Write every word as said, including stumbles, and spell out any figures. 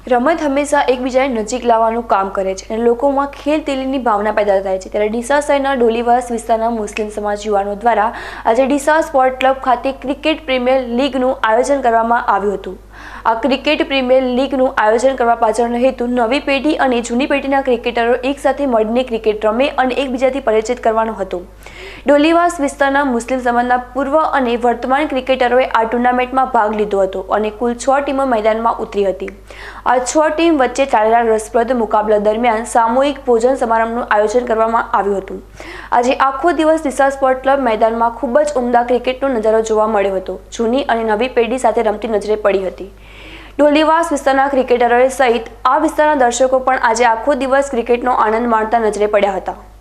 રમત હંમેશા એકબીજાને નજીક લાવવાનું કામ કરે છે અને લોકોમાં ખેલદિલીની ભાવના પેદા થાય છે। ત્યારે ડીસા શહેરના ડોલીવાસ વિસ્તારના મુસ્લિમ સમાજ યુવાનો દ્વારા આજે ડીસા સ્પોર્ટ ક્લબ ખાતે ક્રિકેટ પ્રીમિયર લીગનું આયોજન કરવામાં આવ્યું હતું। આ ક્રિકેટ પ્રીમિયર લીગનું આયોજન કરવા પાછળનો હેતુ નવી પેઢી અને જૂની પેઢીના ક્રિકેટરો એકસાથે મળીને ક્રિકેટ રમે અને એકબીજાથી પરિચિત કરવાનો હતો। ડોલીવાસ વિસ્તારના મુસ્લિમ સમાજના પૂર્વ અને વર્તમાન ક્રિકેટરોએ આ ટુર્નામેન્ટમાં ભાગ લીધો હતો અને કુલ છ ટીમો મેદાનમાં ઉતરી હતી। આ છ ટીમ વચ્ચે ચાલેલા રસપ્રદ મુકાબલા દરમિયાન સામૂહિક ભોજન સમારંભનું આયોજન કરવામાં આવ્યું હતું। આજે આખો દિવસ ડીસા સ્પોર્ટ ક્લબ મેદાનમાં ખૂબ જ ઉમદા ક્રિકેટનો નજારો જોવા મળ્યો હતો। જૂની અને નવી પેઢી સાથે રમતી નજરે પડી હતી। ડોલીવાસ વિસ્તારના ક્રિકેટરો સહિત આ વિસ્તારના દર્શકો પણ આજે આખો દિવસ ક્રિકેટનો આનંદ માણતા નજરે પડ્યા હતા।